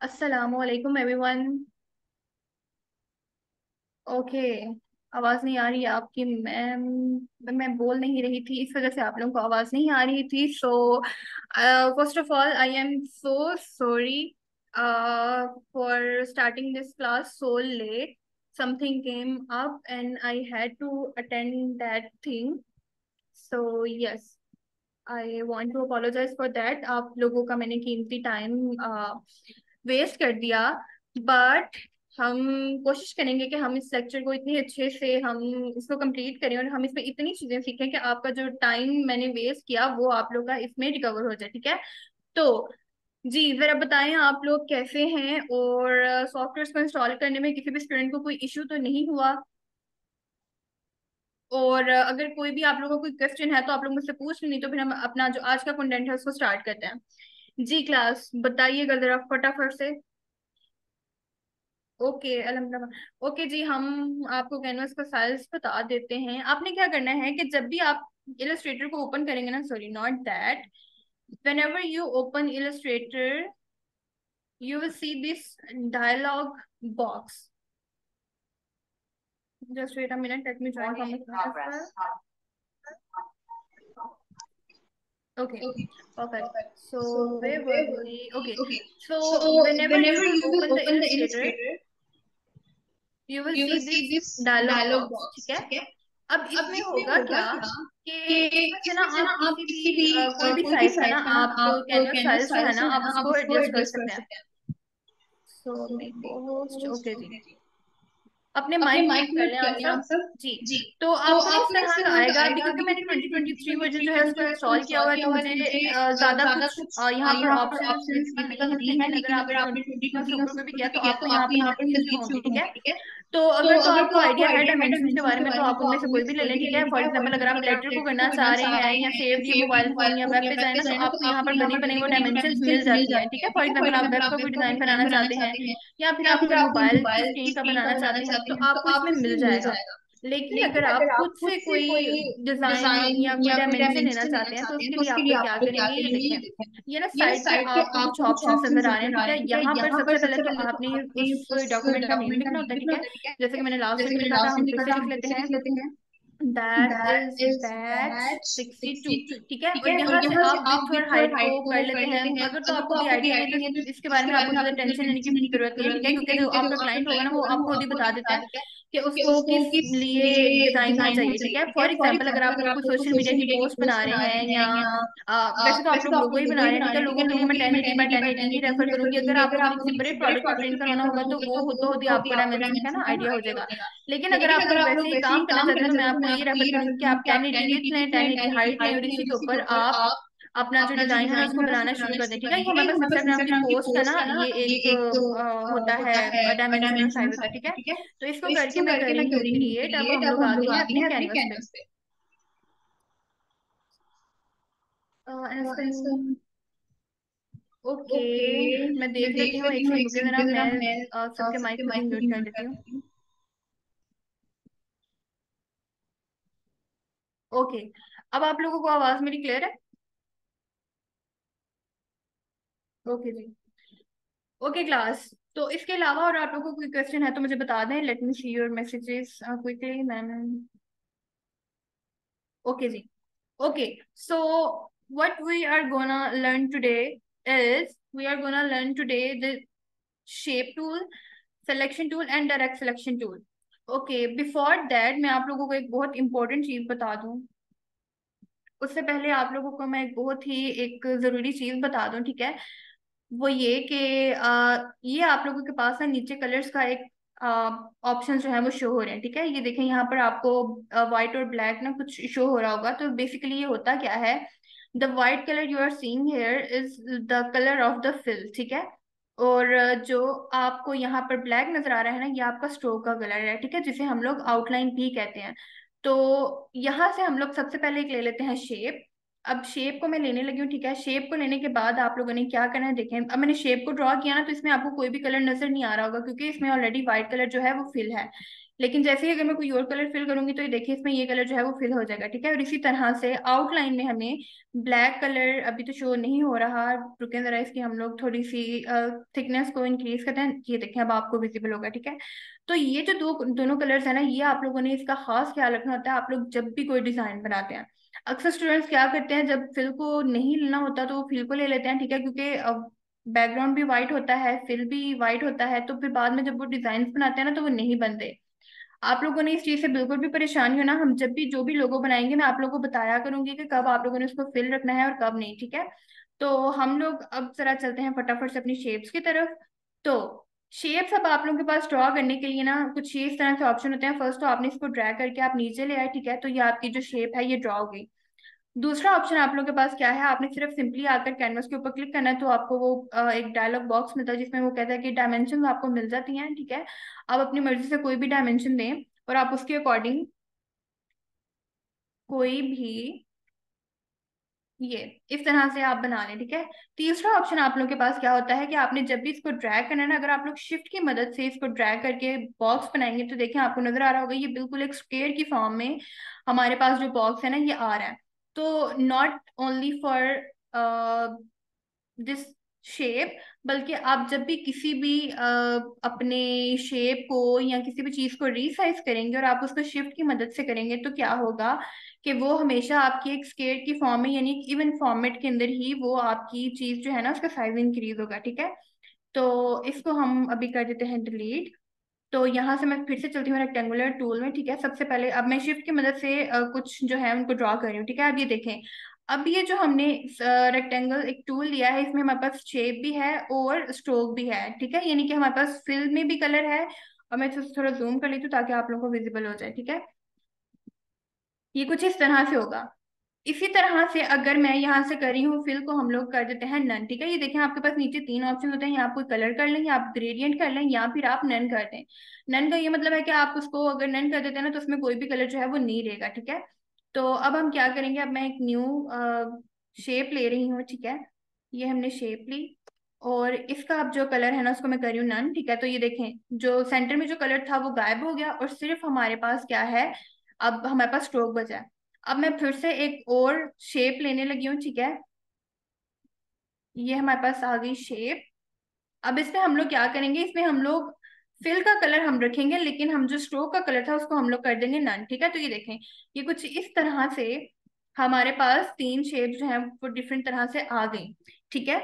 अस्सलामुअलैकुम everyone. Okay. आवाज नहीं आ रही है आपकी मैम। मैं बोल नहीं रही थी इस वजह से आप लोगों को आवाज नहीं आ रही थी। So first of all I am so sorry for starting this class so late. Something came up and I had to attend that thing. So yes, I want to apologize for that. आप लोगों का मैंने कीमती time waste कर दिया। But हम कोशिश करेंगे कि हम इस लेक्चर को इतनी अच्छे से हम इसको कंप्लीट करें और हम इसमें इतनी चीजें सीखें कि आपका जो टाइम मैंने वेस्ट किया वो आप लोग का इसमें रिकवर हो जाए। ठीक है? तो जी जरा बताएं आप लोग कैसे हैं और सॉफ्टवेयर को इंस्टॉल करने में किसी भी स्टूडेंट को कोई इश्यू तो नहीं हुआ? और अगर कोई भी आप लोगों को कोई क्वेश्चन है तो आप लोग मुझसे पूछ लें, नहीं तो फिर हम अपना जो आज का कंटेंट है उसको स्टार्ट करते हैं। जी क्लास बताइएगा जरा फटाफट से। ओके अल्हम्दुलिल्लाह। ओके जी, हम आपको कैनवस का साइज बता देते हैं। आपने क्या करना है कि जब भी आप इलस्ट्रेटर को ओपन करेंगे ना, sorry not that, whenever you open illustrator you will see this dialog box. Just wait a minute, let me join from as well. Okay, perfect. So where were we? Okay, so whenever you will open the illustrator you will see this dialog box. ठीक है? अब इसमें होगा क्या कि इसमें से ना आप किसी भी कोई भी साइज का ना आप कैनवस साइज जो है ना आप उसको एडजस्ट कर सकते हैं। सो मेक होस्ट, ओके जी। अपने माइक म्यूट कर लें आप सब। जी। तो आपको ना इस तरह का आएगा अभी, क्योंकि मैंने 2023 वर्जन जो है उसको इंस्टॉल किया हुआ है तो मुझे ज्यादा कुछ यहाँ पर ऑप्शन विजिबल नहीं है। लेकिन अगर आपने 2020 का शुरू में भी किया तो आपको यहाँ पर नजर जरूर होंगे। ठीक है? तो अगर तो आपको आइडिया है डायमेंशन के बारे में तो आप उनमें से कोई भी ले लें। ठीक है? फॉर एग्जाम्पल अगर आप लेटर को करना चाह रहे हैं या सेव दिए मोबाइल फोन या वेब पे जाए ना, तो आपको यहाँ पर बनी बनाई वो डायमेंशन मिल जाती है। ठीक है? फॉर एग्जाम्पल आप वेब का कोई डिजाइन बनाना चाहते हैं या फिर आप कोई मोबाइल की स्क्रीन का बनाना चाहते हैं तो आपको इसमें मिल जाएगा। लेकिन अगर आप खुद से कोई डिजाइन या कोई डायमेंशन लेना चाहते हैं तो उसके लिए आप लोग क्या करेंगे, ये देखें। ये ना साइड पे आपको कुछ ऑप्शंस नजर आ रहे हैं। ठीक है? यहाँ पर सबसे पहले तो आपने उस डॉक्यूमेंट का नेम लिखना होता है। ठीक है? जैसे कि मैंने लास्ट में भी लिखा था, हम फिर से लिख लेते हैं। That is batch 62। ठीक है? और यहाँ से आप विड्थ और हाइट को कर लेते हैं। अगर तो आपको भी आइडिया है तो इसके बारे में आपको ज्यादा टेंशन लेने की जरूरत नहीं है। ठीक है? क्योंकि जो आपका क्लाइंट होगा ना वो आपको खुद ही बता देता है कि उसको किस लिए डिजाइन में चाहिए। ठीक है? फॉर एग्जाम्पल अगर आप लोग कोई सोशल मीडिया की पोस्ट बना रहे हैं या वैसे तो आप लोग लोगो ही बना रहे हैं। ठीक है? लोगों के लिए मैं 1080 बाय 1080 ही रेफर करूंगी। अगर आप लोगों ने किसी बड़े प्रोडक्ट को प्रिंट करवाना होगा तो वो खुद ही आपको डायमेंशन का ना आइडिया हो जाएगा। लेकिन अगर आप लोग वैसे ही काम करना चाहते हैं तो मैं आपको ये रेफर करूंगी कि आप 1080 विड्थ लें, 1080 हाइट लें और इसी के ऊपर आप अपना जो डिजाइन है ना उसको बनाना शुरू कर दें। ठीक है? ये हमारे पास इंस्टाग्राम की पोस्ट है ना, ये एक होता है डायमेंशन और साइज होता है। ठीक है? तो इसको करके मैं कर रही हूँ क्रिएट। अब हम लोग आ गए हैं अपने कैनवस पे। ओके, मैं देख लेती हूँ, एक सेकंड रुके जरा, मैं सबके माइक खुद ही म्यूट कर देती हूँ। ओके, अब आप लोगों को आवाज मेरी क्लियर है? ओके जी। ओके क्लास, तो इसके अलावा और आप लोगों को कोई क्वेश्चन है तो मुझे बता दें। Let me see your messages quickly ma'am. Okay जी। Okay, so what we are gonna learn today is we are gonna learn today the shape tool, selection tool and direct selection tool. Okay, before that मैं आप लोगों को एक बहुत important चीज बता दूं। उससे पहले आप लोगों को मैं एक बहुत ही एक जरूरी चीज बता दूं। ठीक है? वो ये कि ये आप लोगों के पास है नीचे कलर्स का एक ऑप्शन जो है वो शो हो रहे हैं। ठीक है? ये देखें, यहाँ पर आपको व्हाइट और ब्लैक ना कुछ शो हो रहा होगा। तो बेसिकली ये होता क्या है, the white colour you are seeing here is the colour of the fill. ठीक है? और जो आपको यहाँ पर ब्लैक नजर आ रहा है ना, ये आपका स्ट्रोक का कलर है। ठीक है? जिसे हम लोग आउटलाइन भी कहते हैं। तो यहाँ से हम लोग सबसे पहले एक ले लेते हैं शेप। अब शेप को मैं लेने लगी हूँ। ठीक है? शेप को लेने के बाद आप लोगों ने क्या करना है, देखें, अब मैंने शेप को ड्रॉ किया ना तो इसमें आपको कोई भी कलर नजर नहीं आ रहा होगा क्योंकि इसमें ऑलरेडी व्हाइट कलर जो है वो फिल है। लेकिन जैसे ही अगर मैं कोई और कलर फिल करूंगी तो ये देखिए इसमें ये कलर जो है वो फिल हो जाएगा, ठीक है। और इसी तरह से आउटलाइन में हमें ब्लैक कलर अभी तो शो नहीं हो रहा, रुकें जरा, इसकी हम लोग थोड़ी सी थिकनेस को इंक्रीज करते हैं। ये देखें अब आपको विजिबल होगा, ठीक है। तो ये जो दोनों कलर्स है ना, ये आप लोगों ने इसका खास ख्याल रखना होता है आप लोग जब भी कोई डिजाइन बनाते हैं। अक्सर स्टूडेंट्स क्या करते हैं, जब फिल को नहीं लेना होता तो वो फिल को ले लेते हैं, ठीक है, क्योंकि बैकग्राउंड भी वाइट होता है, फिल भी वाइट होता है, तो फिर बाद में जब वो डिजाइन बनाते हैं ना तो वो नहीं बनते। आप लोगों ने इस चीज से बिल्कुल भी परेशानी हो ना, हम जब भी जो भी लोगो बनाएंगे मैं आप लोगों को बताया करूंगी कि कब आप लोगों ने उसको फिल रखना है और कब नहीं, ठीक है। तो हम लोग अब जरा चलते हैं फटाफट से अपनी शेप्स की तरफ। तो शेप्स अब आप लोगों के पास ड्रॉ करने के लिए ना कुछ इस तरह से ऑप्शन होते हैं। फर्स्ट तो आपने इसको ड्रैग करके आप नीचे ले आए, ठीक है, तो ये आपकी जो शेप है ये ड्रॉ हो गई। दूसरा ऑप्शन आप लोगों के पास क्या है, आपने सिर्फ सिंपली आकर कैनवस के ऊपर क्लिक करना है तो आपको वो एक डायलॉग बॉक्स मिलता है जिसमें वो कहता है कि डायमेंशन आपको मिल जाती हैं, ठीक है। आप अपनी मर्जी से कोई भी डायमेंशन दें और आप उसके अकॉर्डिंग कोई भी ये इस तरह से आप बना लें, ठीक है। तीसरा ऑप्शन आप लोगों के पास क्या होता है कि आपने जब भी इसको ड्रैग करना है ना, अगर आप लोग शिफ्ट की मदद से इसको ड्रैग करके बॉक्स बनाएंगे तो देखें आपको नजर आ रहा होगा ये बिल्कुल एक स्क्वायर की फॉर्म में हमारे पास जो बॉक्स है ना ये आ रहा है। तो not only for this shape, बल्कि आप जब भी किसी भी अपने शेप को या किसी भी चीज को रीसाइज करेंगे और आप उसको शिफ्ट की मदद से करेंगे तो क्या होगा कि वो हमेशा आपकी एक स्केयर की फॉर्म में यानी इवन फॉर्मेट के अंदर ही वो आपकी चीज जो है ना उसका साइज इंक्रीज होगा, ठीक है। तो इसको हम अभी कर देते हैं डिलीट। तो यहाँ से मैं फिर से चलती हूँ रेक्टेंगुलर टूल में, ठीक है। सबसे पहले अब मैं शिफ्ट की मदद से कुछ जो है उनको ड्रॉ कर रही हूँ, ठीक है। अब ये देखें, अब ये जो हमने रेक्टेंगल एक टूल लिया है इसमें हमारे पास शेप भी है और स्ट्रोक भी है, ठीक है, यानी कि हमारे पास फिल में भी कलर है। और मैं थोड़ा जूम कर लेती हूँ ताकि आप लोगों को विजिबल हो जाए, ठीक है। ये कुछ इस तरह से होगा। इसी तरह से अगर मैं यहाँ से कर रही हूँ फिल को हम लोग कर देते हैं नन, ठीक है। ये देखें आपके पास नीचे तीन ऑप्शन होते हैं, या आप कोई कलर कर लें या आप ग्रेडियंट कर लें या फिर आप नन कर दें। नन का ये मतलब है कि आप उसको अगर नन कर देते हैं ना तो उसमें कोई भी कलर जो है वो नहीं रहेगा, ठीक है। तो अब हम क्या करेंगे, अब मैं एक न्यू शेप ले रही हूँ, ठीक है। ये हमने शेप ली और इसका अब जो कलर है ना उसको मैं कर रही हूँ नन, ठीक है। तो ये देखें जो सेंटर में जो कलर था वो गायब हो गया और सिर्फ हमारे पास क्या है, अब हमारे पास स्ट्रोक बचा है। अब मैं फिर से एक और शेप लेने लगी हूँ, ठीक है। ये हमारे पास आ गई शेप। अब इसमें हम लोग क्या करेंगे, इसमें हम लोग फिल का कलर हम रखेंगे लेकिन हम जो स्ट्रोक का कलर था उसको हम लोग कर देंगे नन, ठीक है। तो ये देखें ये कुछ इस तरह से हमारे पास तीन शेप जो है वो डिफरेंट तरह से आ गई, ठीक है।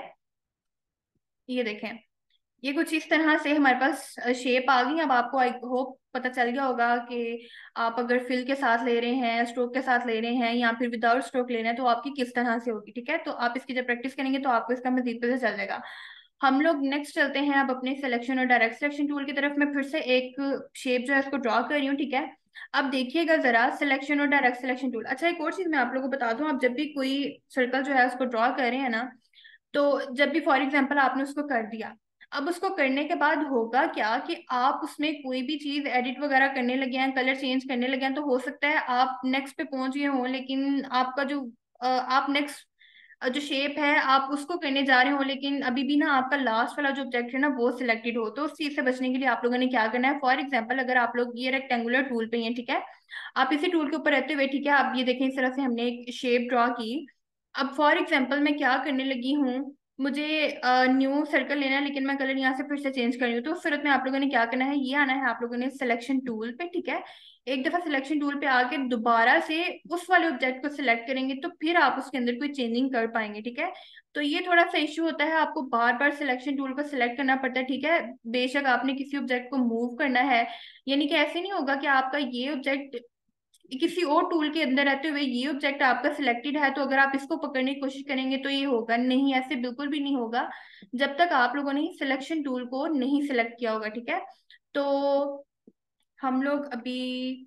ये देखें ये कुछ इस तरह से हमारे पास शेप आ गई। अब आपको आई होप पता चल गया होगा कि आप अगर फिल के साथ ले रहे हैं, स्ट्रोक के साथ ले रहे हैं या फिर विदाउट स्ट्रोक ले रहे हैं तो आपकी किस तरह से होगी, ठीक है। तो आप इसकी जब प्रैक्टिस करेंगे तो आपको इसका मजीद पता चल जाएगा। हम लोग नेक्स्ट चलते हैं अब अपने सिलेक्शन और डायरेक्ट सिलेक्शन टूल की तरफ। मैं फिर से एक शेप जो है उसको ड्रॉ कर रही हूँ, ठीक है। अब देखिएगा जरा सिलेक्शन और डायरेक्ट सिलेक्शन टूल। अच्छा एक और चीज मैं आप लोगों को बता दूं, आप जब भी कोई सर्कल जो है उसको ड्रॉ कर रहे हैं ना, तो जब भी फॉर एग्जाम्पल आपने उसको कर दिया, अब उसको करने के बाद होगा क्या कि आप उसमें कोई भी चीज एडिट वगैरह करने लगे हैं, कलर चेंज करने लगे हैं, तो हो सकता है आप नेक्स्ट पे पहुंच गए हो लेकिन आपका जो आप नेक्स्ट जो शेप है आप उसको करने जा रहे हो लेकिन अभी भी ना आपका लास्ट वाला जो ऑब्जेक्ट है ना वो सिलेक्टेड हो। तो उस चीज से बचने के लिए आप लोगों ने क्या करना है, फॉर एग्जाम्पल अगर आप लोग ये रेक्टेंगुलर टूल पे हैं, ठीक है, आप इसी टूल के ऊपर रहते हुए, ठीक है, आप ये देखें इस तरह से हमने एक शेप ड्रॉ की। अब फॉर एग्जाम्पल मैं क्या करने लगी हूँ, मुझे न्यू सर्कल लेना है लेकिन मैं कलर यहाँ से फिर से चेंज कर रही हूँ। तो उस सूरत में आप लोगों ने क्या करना है, ये आना है आप लोगों ने सिलेक्शन टूल पे, ठीक है। एक दफा सिलेक्शन टूल पे आके दोबारा से उस वाले ऑब्जेक्ट को सिलेक्ट करेंगे तो फिर आप उसके अंदर कोई चेंजिंग कर पाएंगे, ठीक है। तो ये थोड़ा सा इश्यू होता है, आपको बार बार सिलेक्शन टूल को सिलेक्ट करना पड़ता है, ठीक है। बेशक आपने किसी ऑब्जेक्ट को मूव करना है, यानी कि ऐसे नहीं होगा कि आपका ये ऑब्जेक्ट किसी और टूल के अंदर रहते हुए ये ऑब्जेक्ट आपका सिलेक्टेड है तो अगर आप इसको पकड़ने की कोशिश करेंगे तो ये होगा नहीं, ऐसे बिल्कुल भी नहीं होगा जब तक आप लोगों ने सिलेक्शन टूल को नहीं सिलेक्ट किया होगा, ठीक है। तो हम लोग अभी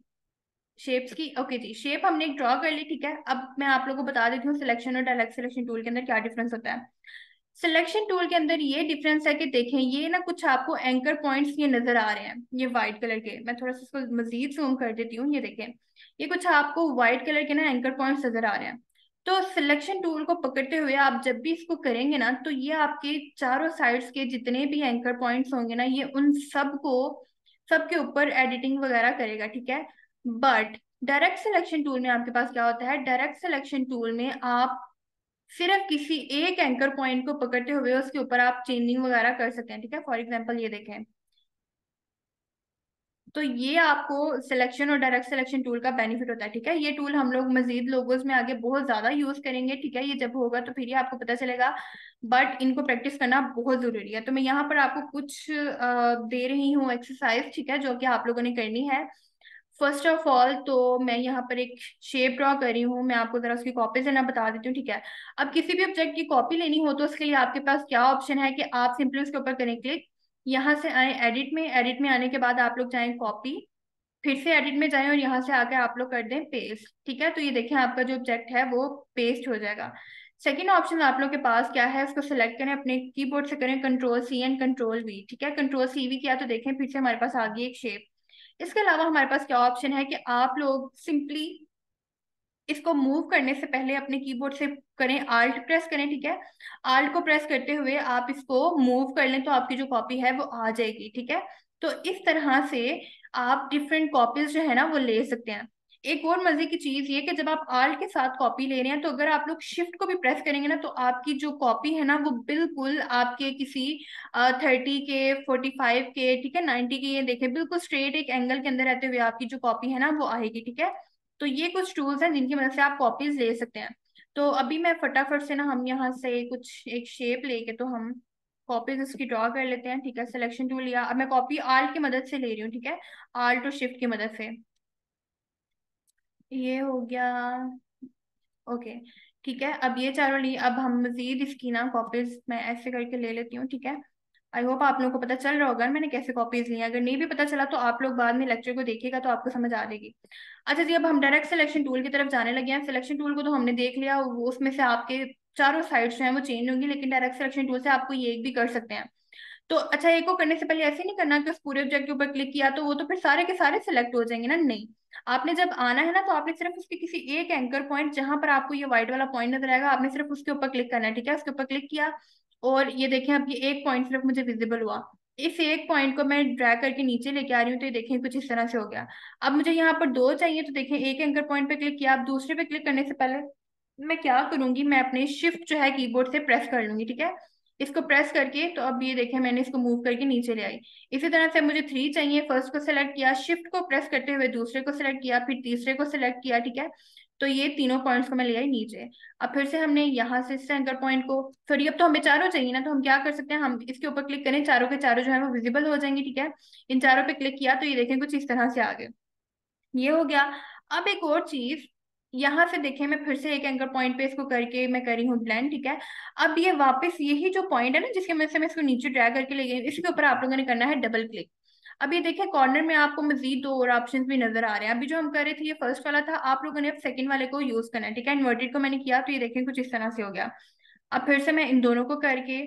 शेप्स की ओके जी, शेप हमने एक ड्रॉ कर ली, ठीक है। अब मैं आप लोगों को बता देती हूँ सिलेक्शन और डायरेक्ट सिलेक्शन टूल के अंदर क्या डिफरेंस होता है। सिलेक्शन टूल के अंदर ये डिफरेंस है कि देखें ये ना कुछ आपको एंकर पॉइंट्स ये नजर आ रहे हैं, ये व्हाइट कलर के, मैं थोड़ा सा इसको मजीद जूम कर देती हूँ, ये देखें ये कुछ आपको व्हाइट कलर के ना एंकर पॉइंट्स नजर आ रहे हैं। तो सिलेक्शन टूल को पकड़ते हुए आप जब भी इसको करेंगे ना तो ये आपके चारों साइड्स के जितने भी एंकर पॉइंट्स होंगे ना ये उन सब को सबके ऊपर एडिटिंग वगैरह करेगा, ठीक है। बट डायरेक्ट सिलेक्शन टूल में आपके पास क्या होता है, डायरेक्ट सिलेक्शन टूल में आप सिर्फ किसी एक एंकर पॉइंट को पकड़ते हुए उसके ऊपर आप चेंजिंग वगैरह कर सकते हैं, ठीक है। फॉर एग्जांपल ये देखें, तो ये आपको सिलेक्शन और डायरेक्ट सिलेक्शन टूल का बेनिफिट होता है, ठीक है। ये टूल हम लोग मजीद लोगोस में आगे बहुत ज्यादा यूज करेंगे, ठीक है। ये जब होगा तो फिर ही आपको पता चलेगा, बट इनको प्रैक्टिस करना बहुत जरूरी है। तो मैं यहाँ पर आपको कुछ दे रही हूँ एक्सरसाइज, ठीक है, जो कि आप लोगों ने करनी है। फर्स्ट ऑफ ऑल तो मैं यहाँ पर एक शेप ड्रॉ कर रही हूँ, मैं आपको जरा उसकी कॉपी से ना बता देती हूँ, ठीक है। अब किसी भी ऑब्जेक्ट की कॉपी लेनी हो तो उसके लिए आपके पास क्या ऑप्शन है कि आप सिंपली उसके ऊपर करें क्लिक, यहाँ से आए एडिट में, एडिट में आने के बाद आप लोग जाएं कॉपी, फिर से एडिट में जाएं और यहाँ से आके आप लोग कर दें पेस्ट, ठीक है। तो ये देखें आपका जो ऑब्जेक्ट है वो पेस्ट हो जाएगा। सेकंड ऑप्शन आप लोग के पास क्या है, उसको सिलेक्ट करें, अपने कीबोर्ड से करें control C and control V, ठीक है। कंट्रोल सी वी किया तो देखें फिर से हमारे पास आ गई एक शेप। इसके अलावा हमारे पास क्या ऑप्शन है कि आप लोग सिंपली इसको मूव करने से पहले अपने कीबोर्ड से करें आल्ट प्रेस करें, ठीक है। आल्ट को प्रेस करते हुए आप इसको मूव कर लें तो आपकी जो कॉपी है वो आ जाएगी, ठीक है। तो इस तरह से आप डिफरेंट कॉपीज जो है ना वो ले सकते हैं। एक और मजे की चीज ये कि जब आप आल्ट के साथ कॉपी ले रहे हैं तो अगर आप लोग शिफ्ट को भी प्रेस करेंगे ना तो आपकी जो कॉपी है ना वो बिल्कुल आपके किसी 30 के 45 के, ठीक है, 90 के, ये देखें बिल्कुल स्ट्रेट एक एंगल के अंदर रहते हुए आपकी जो कॉपी है ना वो आएगी, ठीक है। तो ये कुछ टूल्स हैं जिनकी मदद से आप कॉपीज ले सकते हैं। तो अभी मैं फटाफट से ना हम यहाँ से कुछ एक शेप लेके तो हम कॉपीज उसकी ड्रॉ कर लेते हैं, ठीक है। सिलेक्शन टूल लिया, अब मैं कॉपी आल्ट की मदद से ले रही हूँ, ठीक है, आल्ट और शिफ्ट की मदद से। ये हो गया, ओके, ठीक है। अब ये चारों ली, अब हम मजीद इसकी ना कॉपीज मैं ऐसे करके ले लेती हूँ, ठीक है। आई होप आप लोगों को पता चल रहा होगा मैंने कैसे कॉपीज ली हैं। अगर नहीं भी पता चला तो आप लोग बाद में लेक्चर को देखिएगा तो आपको समझ आ जाएगी। अच्छा जी, अब हम डायरेक्ट सिलेक्शन टूल की तरफ जाने लगे हैं। सिलेक्शन टूल को तो हमने देख लिया, उसमें से आपके चारों साइड्स जो हैं वो चेंज होंगी, लेकिन डायरेक्ट सिलेक्शन टूल से आपको ये एक भी कर सकते हैं। तो अच्छा, एक को करने से पहले ऐसे नहीं करना कि उस पूरे ऑब्जेक्ट के ऊपर क्लिक किया तो वो तो फिर सारे के सारे सिलेक्ट हो जाएंगे ना, नहीं। आपने जब आना है ना तो आपने सिर्फ उसके किसी एक एंकर पॉइंट जहां पर आपको ये व्हाइट वाला पॉइंट नजर आएगा आपने सिर्फ उसके ऊपर क्लिक करना है, ठीक है। उसके ऊपर क्लिक किया और ये देखें अब ये एक पॉइंट सिर्फ मुझे विजिबल हुआ। इस एक पॉइंट को मैं ड्रैग करके नीचे लेके आ रही हूँ तो ये देखें कुछ इस तरह से हो गया। अब मुझे यहाँ पर दो चाहिए तो देखें एक एंकर पॉइंट पे क्लिक किया, अब दूसरे पे क्लिक करने से पहले मैं क्या करूंगी, मैं अपने शिफ्ट जो है कीबोर्ड से प्रेस कर लूंगी, ठीक है। इसको प्रेस करके तो अब ये देखें मैंने इसको मूव करके नीचे ले आई। इसी तरह से मुझे थ्री चाहिए, फर्स्ट को सिलेक्ट किया, शिफ्ट को प्रेस करते हुए दूसरे को सिलेक्ट किया, फिर तीसरे को सिलेक्ट किया, ठीक है। तो ये तीनों पॉइंट्स को मैं ले आई नीचे। अब फिर से हमने यहाँ से इस एंकर पॉइंट को, सॉरी अब तो हमें चारों चाहिए ना, तो हम क्या कर सकते हैं, हम इसके ऊपर क्लिक करें, चारों के चारों जो है वो विजिबल हो जाएंगे, ठीक है। इन चारों पे क्लिक किया तो ये देखें कुछ इस तरह से आ गए, ये हो गया। अब एक और चीज, यहां से देखें मैं फिर से एक एंकर पॉइंट पे इसको करके मैं करी हूँ ब्लेंड, ठीक है। अब ये वापस यही जो पॉइंट है ना जिसके वजह से मैं इसको नीचे ड्रैग करके ले गई, इसके ऊपर आप लोगों ने करना है डबल क्लिक। अब ये देखें कॉर्नर में आपको मजीद दो और ऑप्शंस भी नजर आ रहे हैं। अभी जो हम कर रहे थे ये फर्स्ट वाला था, आप लोगों ने अब सेकंड वाले को यूज करना है, ठीक है। इन्वर्टेड को मैंने किया तो ये देखें कुछ इस तरह से हो गया। अब फिर से मैं इन दोनों को करके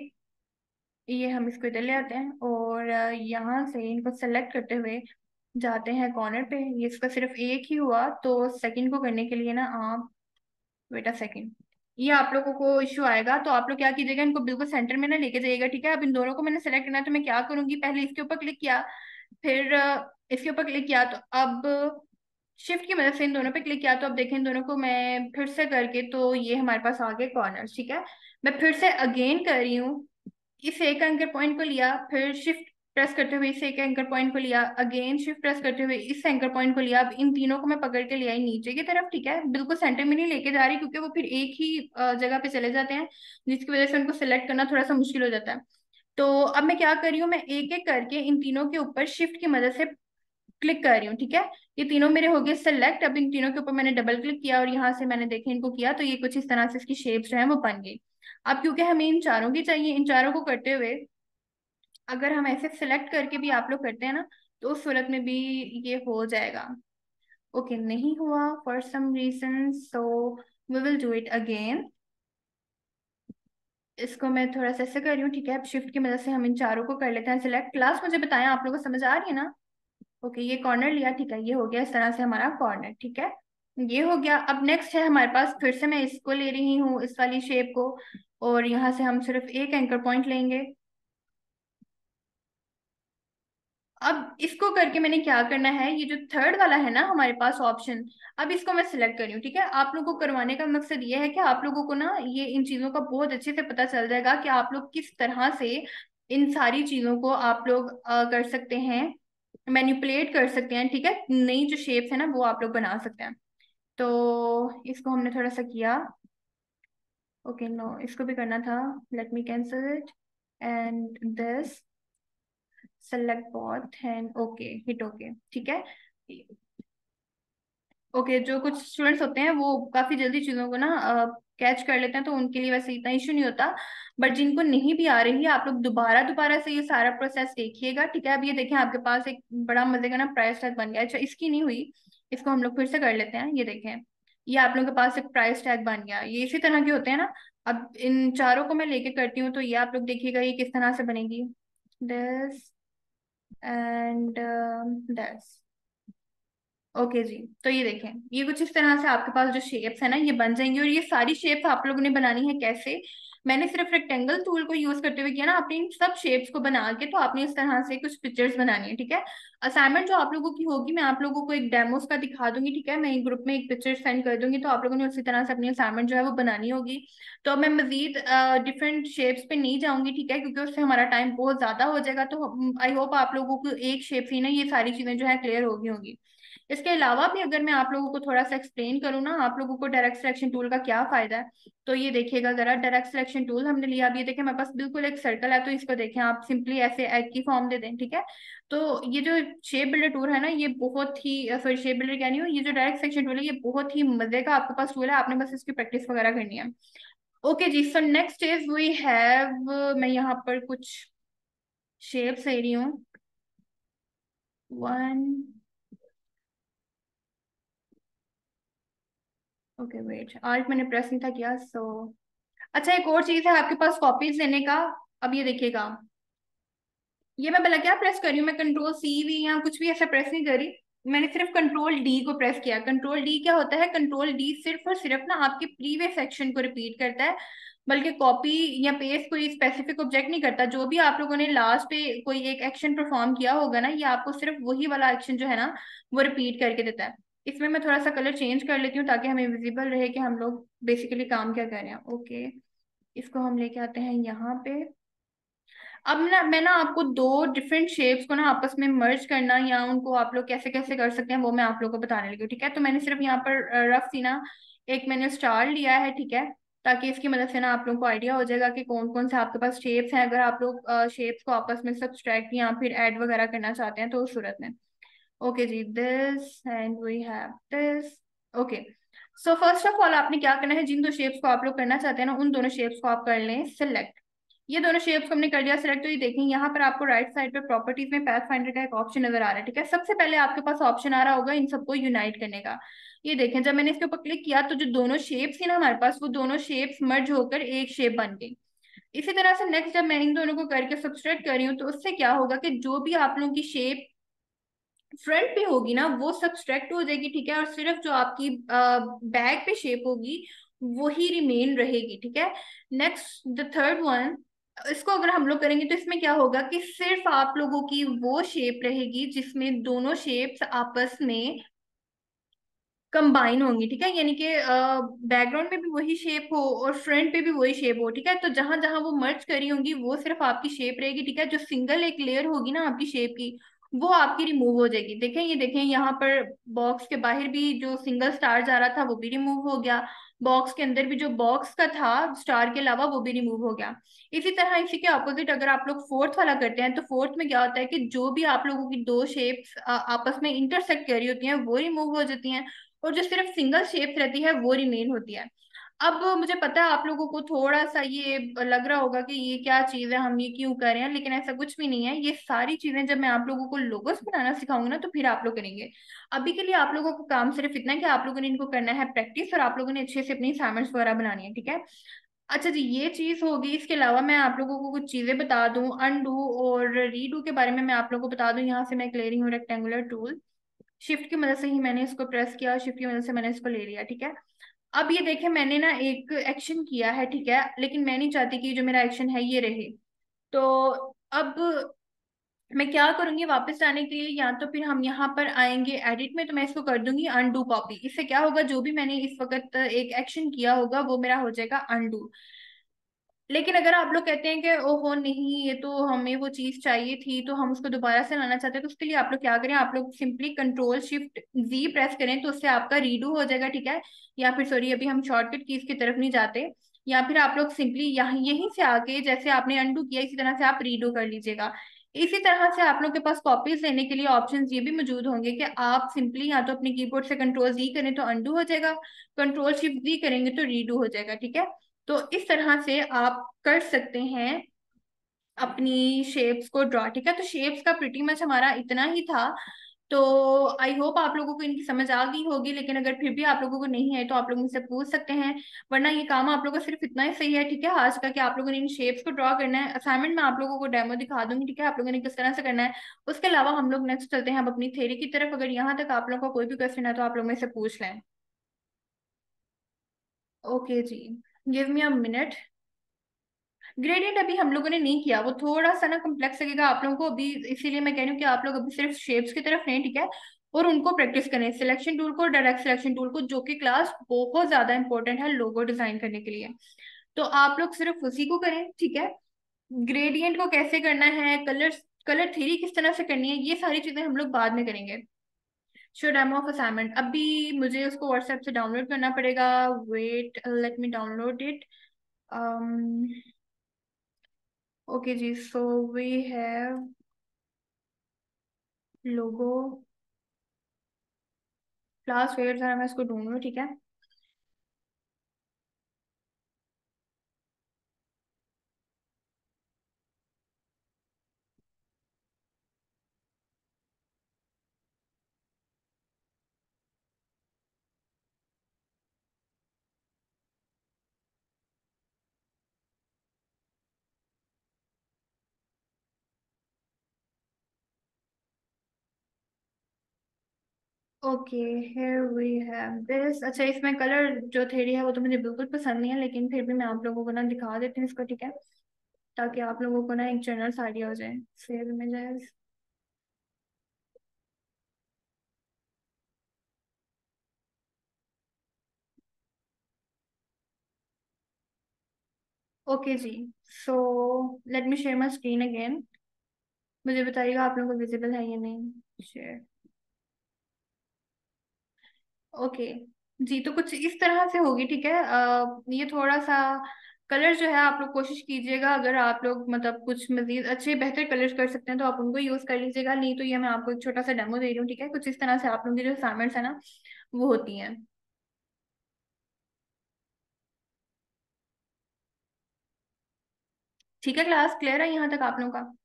ये हम इसको इधर ले आते हैं और यहाँ से इनको सेलेक्ट करते हुए जाते हैं कॉर्नर पे। ये इसका सिर्फ एक ही हुआ तो सेकंड को करने के लिए ना आप वेट अ सेकंड, ये आप लोगों को इश्यू आएगा तो आप लोग क्या कीजिएगा, इनको बिल्कुल सेंटर में ना लेके जाइएगा, ठीक है। अब इन दोनों को मैंने सेलेक्ट करना है तो मैं क्या करूंगी, पहले इसके ऊपर क्लिक किया, फिर इसके ऊपर क्लिक किया, तो अब शिफ्ट की मदद से इन दोनों पे क्लिक किया तो अब देखें इन दोनों को मैं फिर से करके तो ये हमारे पास आ गए कॉर्नर, ठीक है। मैं फिर से अगेन कर रही हूँ, इस एक एंकर पॉइंट को लिया, फिर शिफ्ट प्रेस करते हुए इस एक एंकर पॉइंट को लिया, अगेन शिफ्ट प्रेस करते हुए इस एंकर पॉइंट को लिया। अब इन तीनों को मैं पकड़ के ले आई नीचे की तरफ, ठीक है, बिल्कुल सेंटर में नहीं लेके जा रही क्योंकि वो फिर एक ही जगह पे चले जाते हैं जिसकी वजह से उनको सेलेक्ट करना थोड़ा सा मुश्किल हो जाता है। तो अब मैं क्या कर रही हूँ, मैं एक एक करके इन तीनों के ऊपर शिफ्ट की मदद से क्लिक कर रही हूँ, ठीक है। ये तीनों मेरे हो गए सेलेक्ट। अब इन तीनों के ऊपर मैंने डबल क्लिक किया और यहाँ से मैंने देखे इनको किया तो ये कुछ इस तरह से इसकी शेप्स जो है वो बन गई। अब क्योंकि हमें इन चारों की चाहिए, इन चारों को करते हुए अगर हम ऐसे सिलेक्ट करके भी आप लोग करते हैं ना तो उस सूरत में भी ये हो जाएगा। ओके, नहीं हुआ for some reason, so we will do it again. इसको मैं थोड़ा सा ऐसे कर रही हूँ, ठीक है। अब शिफ्ट की मदद से हम इन चारों को कर लेते हैं सिलेक्ट। क्लास मुझे बताएं आप लोगों को समझ आ रही है ना। ओके, ये कॉर्नर लिया, ठीक है, ये हो गया इस तरह से हमारा कॉर्नर, ठीक है। ये हो गया। अब नेक्स्ट है हमारे पास, फिर से मैं इसको ले रही हूँ इस वाली शेप को और यहाँ से हम सिर्फ एक एंकर पॉइंट लेंगे। अब इसको करके मैंने क्या करना है, ये जो थर्ड वाला है ना हमारे पास ऑप्शन, अब इसको मैं सिलेक्ट कर रही हूँ। ठीक है, आप लोगों को करवाने का मकसद ये है कि आप लोगों को ना ये इन चीजों का बहुत अच्छे से पता चल जाएगा कि आप लोग किस तरह से इन सारी चीजों को आप लोग कर सकते हैं, मैनिपुलेट कर सकते हैं। ठीक है, नई जो शेप्स है ना वो आप लोग बना सकते हैं। तो इसको हमने थोड़ा सा किया। ओके नो, इसको भी करना था। Let me cancel it and this, select both and okay, hit okay. ठीक है, ओके जो कुछ स्टूडेंट्स होते हैं वो काफी जल्दी चीजों को ना कैच कर लेते हैं, तो उनके लिए वैसे इतना इशू नहीं होता। बट जिनको नहीं भी आ रही है, आप लोग दोबारा दोबारा से ये सारा प्रोसेस देखिएगा। ठीक है, अब ये देखें आपके पास एक बड़ा मजे का ना प्राइस टैग बन गया। अच्छा इसकी नहीं हुई, इसको हम लोग फिर से कर लेते हैं। ये देखें, ये आप लोगों के पास एक प्राइस टैग बन गया। ये इसी तरह के होते हैं ना। अब इन चारों को मैं लेके करती हूँ, तो ये आप लोग देखिएगा ये किस तरह से बनेगी। This and this. ओके जी, तो ये देखें, ये कुछ इस तरह से आपके पास जो शेप्स है ना ये बन जाएंगी। और ये सारी शेप्स आप लोगों ने बनानी है कैसे, मैंने सिर्फ रेक्टेंगल टूल को यूज करते हुए किया ना। आपने इन सब शेप्स को बना के तो आपने इस तरह से कुछ पिक्चर्स बनानी है। ठीक है, असाइनमेंट जो आप लोगों की होगी मैं आप लोगों को एक डेमोस का दिखा दूंगी। ठीक है, मैं एक ग्रुप में एक पिक्चर सेंड कर दूंगी, तो आप लोगों ने उसी तरह से अपनी असाइनमेंट जो है वो बनानी होगी। तो मैं मजीद डिफरेंट शेप्स पे नहीं जाऊंगी। ठीक है, क्योंकि उससे हमारा टाइम बहुत ज्यादा हो जाएगा। तो आई होप आप लोगों को एक शेप ही ना ये सारी चीजें जो है क्लियर होगी होंगी। इसके अलावा भी अगर मैं आप लोगों को थोड़ा सा एक्सप्लेन करूँ ना, आप लोगों को डायरेक्ट सिलेक्शन टूल का क्या फायदा है, तो ये देखिएगा जरा। डायरेक्ट सिलेक्शन टूल हमने लिया। अब ये देखें मेरे पास बिल्कुल एक सर्कल है, तो इसको देखें आप सिंपली ऐसे एग की फॉर्म दे दें। ठीक है, तो ये जो शेप बिल्डर टूल है ना ये बहुत ही, सॉरी शेप बिल्डर क्या नहीं हो, ये जो डायरेक्ट सिलेक्शन टूल है ये बहुत ही मजे का आपके पास टूल है। आपने बस इसकी प्रैक्टिस वगैरह करनी है। ओके जी, so next is we have, मैं यहाँ पर कुछ शेप्स ले रही हूँ। वन, ओके वेट, आज मैंने प्रेस नहीं था किया। सो अच्छा एक और चीज है आपके पास कॉपीज लेने का। अब ये देखिएगा, ये मैं भला क्या प्रेस कर रही हूँ, मैं कंट्रोल सी भी या कुछ भी ऐसा प्रेस नहीं कर रही। मैंने सिर्फ कंट्रोल डी को प्रेस किया। कंट्रोल डी क्या होता है, कंट्रोल डी सिर्फ और सिर्फ ना आपके प्रीवियस सेक्शन को रिपीट करता है, बल्कि कॉपी या पेस्ट कोई स्पेसिफिक ऑब्जेक्ट नहीं करता। जो भी आप लोगों ने लास्ट पे कोई एक एक्शन परफॉर्म किया होगा ना, ये आपको सिर्फ वही वाला एक्शन जो है ना वो रिपीट करके देता है। इसमें मैं थोड़ा सा कलर चेंज कर लेती हूँ ताकि हमें विजिबल रहे कि हम लोग बेसिकली काम क्या कर रहे हैं। ओके, इसको हम लेके आते हैं यहाँ पे। अब ना मैं ना आपको दो डिफरेंट शेप्स को ना आपस में मर्ज करना या उनको आप लोग कैसे कैसे कर सकते हैं वो मैं आप लोगों को बताने लगी हूँ। ठीक है, तो मैंने सिर्फ यहाँ पर रफ सी ना एक मैंने स्टार लिया है। ठीक है, ताकि इसकी मदद से ना आप लोगों को आइडिया हो जाएगा कि कौन कौन से आपके पास शेप्स हैं, अगर आप लोग शेप्स को आपस में सब्सट्रैक्ट या फिर ऐड वगैरह करना चाहते हैं तो उस सूरत में। ओके जी, this and we have this. Okay, so first of all आपने क्या करना है, जिन दो शेप्स को आप लोग करना चाहते हैं ना उन दोनों शेप्स को आप कर लें सिलेक्ट। ये दोनों शेप्स को हमने कर लिया सिलेक्ट। तो ये देखें यहाँ पर आपको राइट साइड पे प्रॉपर्टीज में पैथ फाइंडर का एक ऑप्शन नजर आ रहा है। ठीक है, सबसे पहले आपके पास ऑप्शन आ रहा होगा इन सबको यूनाइट करने का। ये देखें जब मैंने इसके ऊपर क्लिक किया तो जो दोनों शेप्स थी ना हमारे पास वो दोनों शेप्स मर्ज होकर एक शेप बन गई। इसी तरह से नेक्स्ट जब मैं इन दोनों को करके सब्सट्रैक्ट कर रही हूँ तो उससे क्या होगा कि जो भी आप लोगों की शेप फ्रंट पे होगी ना वो सब्सट्रैक्ट हो जाएगी। ठीक है, और सिर्फ जो आपकी बैक पे शेप होगी वही रिमेन रहेगी। ठीक है, नेक्स्ट द थर्ड वन, इसको अगर हम लोग करेंगे तो इसमें क्या होगा कि सिर्फ आप लोगों की वो शेप रहेगी जिसमें दोनों शेप्स आपस में कंबाइन होंगी। ठीक है, यानी कि बैकग्राउंड में भी वही शेप हो और फ्रंट पे भी वही शेप हो। ठीक है, तो जहां जहां वो मर्ज करी होंगी वो सिर्फ आपकी शेप रहेगी। ठीक है, जो सिंगल एक लेयर होगी ना आपकी शेप की वो आपकी रिमूव हो जाएगी। देखें, ये देखें यहाँ पर बॉक्स के बाहर भी जो सिंगल स्टार जा रहा था वो भी रिमूव हो गया। बॉक्स के अंदर भी जो बॉक्स का था स्टार के अलावा वो भी रिमूव हो गया। इसी तरह इसी के अपोजिट अगर आप लोग फोर्थ वाला करते हैं तो फोर्थ में क्या होता है कि जो भी आप लोगों की दो शेप्स आपस में इंटरसेक्ट कर रही होती हैं वो रिमूव हो जाती हैं, और जो सिर्फ सिंगल शेप रहती है वो रिमेन होती है। अब मुझे पता है आप लोगों को थोड़ा सा ये लग रहा होगा कि ये क्या चीज है, हम ये क्यों कर रहे हैं, लेकिन ऐसा कुछ भी नहीं है। ये सारी चीजें जब मैं आप लोगों को लोगोस बनाना सिखाऊंगी ना तो फिर आप लोग करेंगे। अभी के लिए आप लोगों को काम सिर्फ इतना है कि आप लोगों ने इनको करना है प्रैक्टिस, और आप लोगों ने अच्छे से अपनी असाइनमेंट्स वगैरह बनानी है। ठीक है, अच्छा जी, ये चीज होगी। इसके अलावा मैं आप लोगों को कुछ चीजें बता दूं, अनडू और रीडू के बारे में मैं आप लोगों को बता दूं। यहाँ से मैं एक ले रही हूँ रेक्टेंगुलर टूल, शिफ्ट की मदद से ही मैंने इसको प्रेस किया, शिफ्ट की मदद से मैंने इसको ले लिया। ठीक है, अब ये देखें मैंने ना एक एक्शन किया है। ठीक है, लेकिन मैं नहीं चाहती कि जो मेरा एक्शन है ये रहे। तो अब मैं क्या करूंगी वापस आने के लिए, या तो फिर हम यहाँ पर आएंगे एडिट में, तो मैं इसको कर दूंगी अनडू कॉपी। इससे क्या होगा, जो भी मैंने इस वक्त एक एक्शन किया होगा वो मेरा हो जाएगा अनडू। लेकिन अगर आप लोग कहते हैं कि ओहो नहीं, ये तो हमें वो चीज चाहिए थी तो हम उसको दोबारा से लाना चाहते हैं, तो उसके लिए आप लोग क्या करें, आप लोग simply control shift G press करें तो उससे आपका रीडू हो जाएगा, ठीक है। या फिर सॉरी, अभी हम शॉर्टकट कीज की तरफ नहीं जाते। या फिर आप लोग सिंपली यहाँ यहीं से आके जैसे आपने अनडू किया इसी तरह से आप रीडू कर लीजिएगा। इसी तरह से आप लोग के पास कॉपीज लेने के लिए ऑप्शंस ये भी मौजूद होंगे कि आप सिंपली या तो अपने कीबोर्ड से कंट्रोल जी करें तो अनडू हो जाएगा, कंट्रोल शिफ्ट जी करेंगे तो रीडू हो जाएगा, ठीक है। तो इस तरह से आप कर सकते हैं अपनी शेप्स को ड्रॉ, ठीक है। तो शेप्स का प्रिटी मच हमारा इतना ही था। तो आई होप आप लोगों को इनकी समझ आ गई होगी, लेकिन अगर फिर भी आप लोगों को नहीं है तो आप लोग मुझसे पूछ सकते हैं, वरना ये काम आप लोगों को सिर्फ इतना ही सही है, ठीक है, आज का, कि आप लोगों ने इन शेप्स को ड्रॉ करना है। असाइनमेंट में आप लोगों को डेमो दिखा दूंगी, ठीक है, आप लोगों ने किस तरह से करना है। उसके अलावा हम लोग नेक्स्ट चलते हैं अब अपनी थ्योरी की तरफ। अगर यहाँ तक आप लोगों का कोई भी क्वेश्चन है तो आप लोग मेरे से पूछ लें। ओके जी, give me a minute. Gradient अभी हम लोगों ने नहीं किया, वो थोड़ा सा ना कॉम्प्लेक्स लगेगा आप लोगों को अभी, इसीलिए मैं कह रही हूँ कि आप लोग अभी सिर्फ शेप्स की तरफ रहें, ठीक है। और उनको प्रैक्टिस करें, सिलेक्शन टूल को, डायरेक्ट सिलेक्शन टूल को, जो कि क्लास बहुत ज्यादा इंपॉर्टेंट है लोगो डिजाइन करने के लिए। तो आप लोग सिर्फ उसी को करें, ठीक है। ग्रेडियंट को कैसे करना है, कलर कलर थ्योरी किस तरह से करनी है, ये सारी चीजें हम लोग बाद में करेंगे। शो डेमो ऑफ असाइनमेंट, अभी मुझे उसको व्हाट्सएप से डाउनलोड करना पड़ेगा। Wait, let me download it. Okay जी, so we have logo class fair, जरा मैं इसको ढूंढूं, ठीक है। Okay, here we have this। अच्छा, इसमें कलर जो थ्योरी है वो तो मुझे बिल्कुल पसंद नहीं है, लेकिन फिर भी मैं आप लोगों को ना दिखा देती हूँ इसको, ठीक है, ताकि आप लोगों को ना एक जनरल आइडिया हो जाए। Save images. ओके जी, so let me share my screen again. मुझे बताइएगा आप लोगों को विजिबल है या नहीं। शेयर। ओके जी, तो कुछ इस तरह से होगी, ठीक है। ये थोड़ा सा कलर जो है आप लोग कोशिश कीजिएगा, अगर आप लोग मतलब कुछ मजीद अच्छे बेहतर कलर्स कर सकते हैं तो आप उनको यूज कर लीजिएगा, नहीं तो ये मैं आपको एक छोटा सा डेमो दे रही हूँ, ठीक है। कुछ इस तरह से आप लोगों की जो असाइनमेंट्स है ना वो होती हैं। ठीक है, क्लास क्लियर है यहाँ तक आप लोगों का।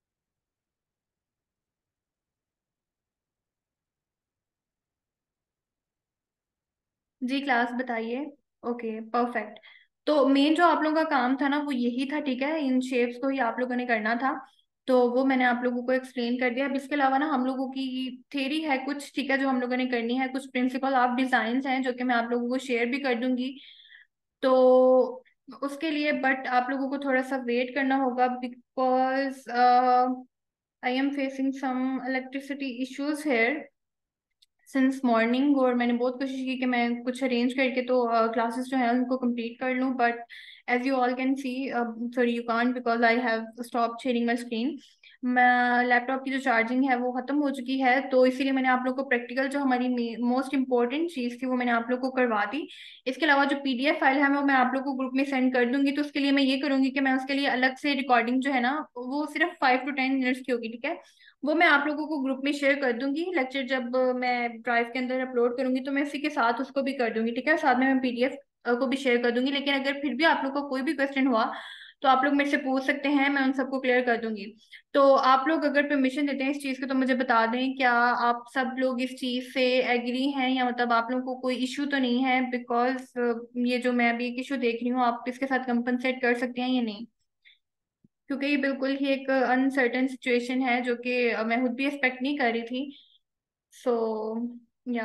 जी क्लास बताइए। Okay perfect. तो मेन जो आप लोगों का काम था ना वो यही था, ठीक है, इन शेप्स को ही आप लोगों ने करना था। तो वो मैंने आप लोगों को एक्सप्लेन कर दिया। अब इसके अलावा ना हम लोगों की थ्योरी है कुछ, ठीक है, जो हम लोगों ने करनी है, कुछ प्रिंसिपल ऑफ डिजाइन हैं जो कि मैं आप लोगों को शेयर भी कर दूंगी। तो उसके लिए बट आप लोगों को थोड़ा सा वेट करना होगा, because I am facing some electricity issues here since morning, और मैंने बहुत कोशिश की कि मैं कुछ अरेंज करके तो क्लासेस जो है उनको कंप्लीट कर लूँ, but as you all can see, sorry you can't because I have stop sharing my screen. मैं लैपटॉप की जो चार्जिंग है वो खत्म हो चुकी है, तो इसीलिए मैंने आप लोग को प्रैक्टिकल जो हमारी मोस्ट इंपॉर्टेंट चीज़ थी वो मैंने आप लोग को करवा दी। इसके अलावा जो पीडीएफ फाइल है वो मैं आप लोग को ग्रुप में सेंड कर दूंगी। तो उसके लिए मैं ये करूंगी कि मैं उसके लिए अलग से रिकॉर्डिंग जो है ना वो सिर्फ 5 to 10 मिनट्स की होगी, ठीक है। वो मैं आप लोगों को ग्रुप में शेयर कर दूंगी, लेक्चर जब मैं ड्राइव के अंदर अपलोड करूंगी तो मैं इसी के साथ उसको भी कर दूंगी, ठीक है। साथ में मैं पीडीएफ को भी शेयर कर दूंगी। लेकिन अगर फिर भी आप लोग को कोई भी क्वेश्चन हुआ तो आप लोग मेरे से पूछ सकते हैं, मैं उन सबको क्लियर कर दूंगी। तो आप लोग अगर परमिशन देते हैं इस चीज़ की तो मुझे बता दें, क्या आप सब लोग इस चीज़ से एग्री हैं, या मतलब आप लोगों को कोई इश्यू तो नहीं है, बिकॉज ये जो मैं अभी एक इशू देख रही हूँ आप इसके साथ कंपनसेट कर सकते हैं या नहीं, क्योंकि ये बिल्कुल ही एक अनसर्टेन सिचुएशन है जो कि मैं खुद भी एक्सपेक्ट नहीं कर रही थी। सो या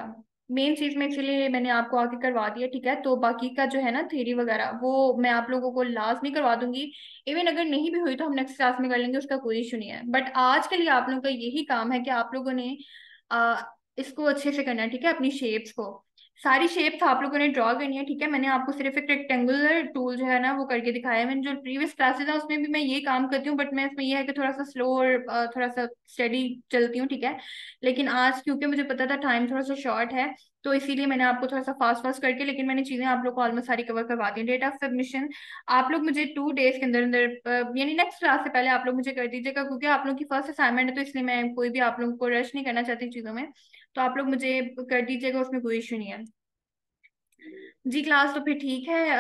मेन चीज में इसीलिए मैंने आपको आके करवा दिया, ठीक है। तो बाकी का जो है ना थ्योरी वगैरह वो मैं आप लोगों को लास्ट में करवा दूंगी। इवन अगर नहीं भी हुई तो हम नेक्स्ट क्लास में कर लेंगे, उसका कोई इशू नहीं है। बट आज के लिए आप लोगों का यही काम है कि आप लोगों ने आ, इसको अच्छे से करना है, ठीक है। अपनी शेप्स को, सारी शेप्स आप लोगों ने ड्रॉ करनी है, ठीक है। मैंने आपको सिर्फ एक रेक्टेंगुलर टूल जो है ना वो करके दिखाया है। मैंने जो प्रीवियस क्लासेस है उसमें भी मैं ये काम करती हूँ, बट मैं इसमें ये है कि थोड़ा सा स्लो और थोड़ा सा स्टडी चलती हूँ, ठीक है। लेकिन आज क्योंकि मुझे पता था टाइम थोड़ा सा शॉर्ट है, तो इसीलिए मैंने आपको थोड़ा सा फास्ट फास्ट करके, लेकिन मैंने चीजें आप लोग को ऑलमोस्ट सारी कवर करवा दी। डेट ऑफ सबमिशन आप लोग मुझे 2 डेज के अंदर अंदर यानी नेक्स्ट क्लास से पहले आप लोग मुझे कर दीजिएगा, क्योंकि आप लोग की फर्स्ट असाइनमेंट है, तो इसलिए मैं कोई भी आप लोगों को रश नहीं करना चाहती चीजों में। तो आप लोग मुझे कर दीजिएगा, उसमें कोई इशू नहीं है जी। क्लास तो फिर ठीक है।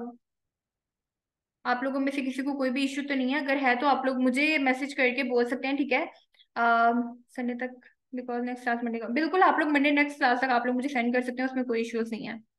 आप लोगों में से किसी को कोई भी इशू तो नहीं है? अगर है तो आप लोग मुझे मैसेज करके बोल सकते हैं, ठीक है। संडे तक, बिकॉज नेक्स्ट क्लास मंडे का, बिल्कुल आप लोग मंडे नेक्स्ट क्लास तक आप लोग मुझे सेंड कर सकते हैं, उसमें कोई इश्यूज नहीं है।